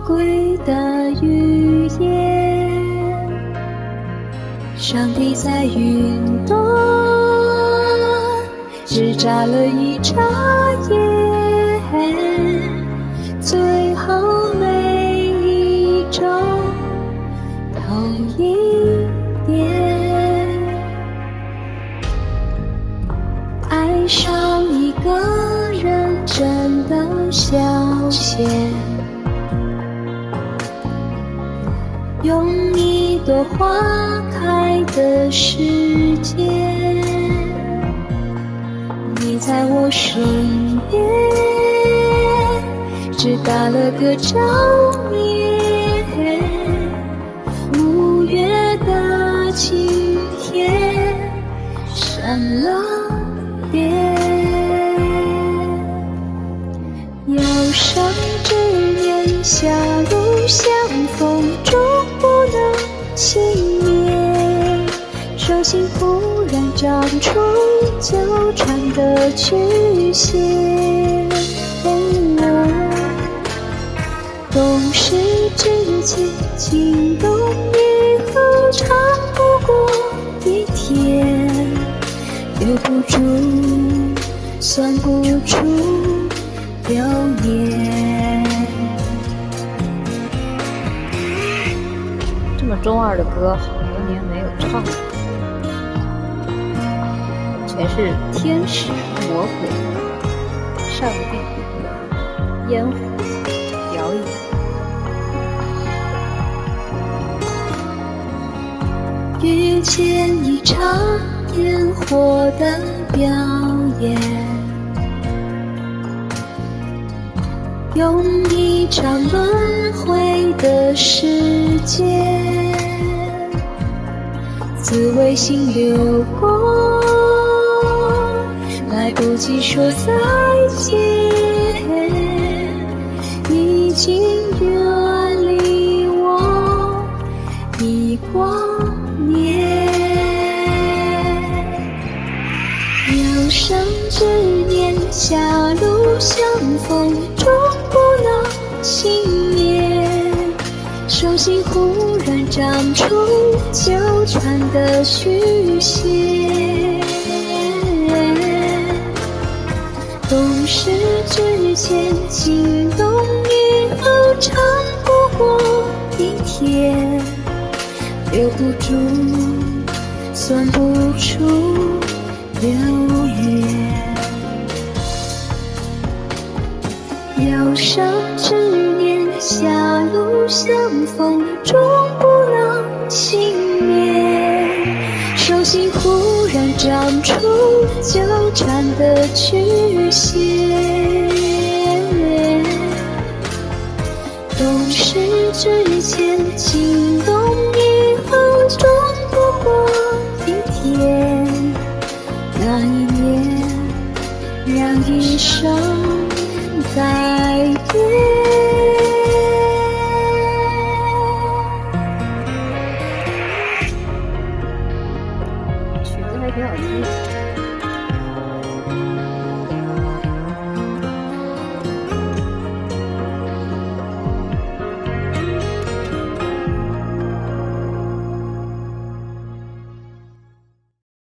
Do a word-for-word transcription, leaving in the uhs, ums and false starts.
贵的语言。上帝在云端只眨了一眨眼，最后每一周同一点。爱上一个人真的消遣，用一朵花开的时间，你在我身边，只打了个照面。五月的晴天，闪了电。有生之年，狭路相逢终不能幸免，手心忽然长出纠缠的曲线。懂事之前，情动以后长不过一天，留不住，算不出流年。 这么中二的歌，好多年没有唱了，全是天使、魔鬼、上帝、烟火表演。 遇见一场烟火的表演，用一场轮回的时间，滋味心流过，来不及说再见，已经远离我一光年。有生之年，狭路相逢终不能幸免，手心忽然长出纠缠的虚线。懂事之前，情动以后长不过一天，留不住，算不出流年。有生之年，狭路相逢终不能幸免，手心忽然长出纠缠的曲线。懂事之前，情动以后终不过一天，那一年让一生改变。 曲子还挺好听的。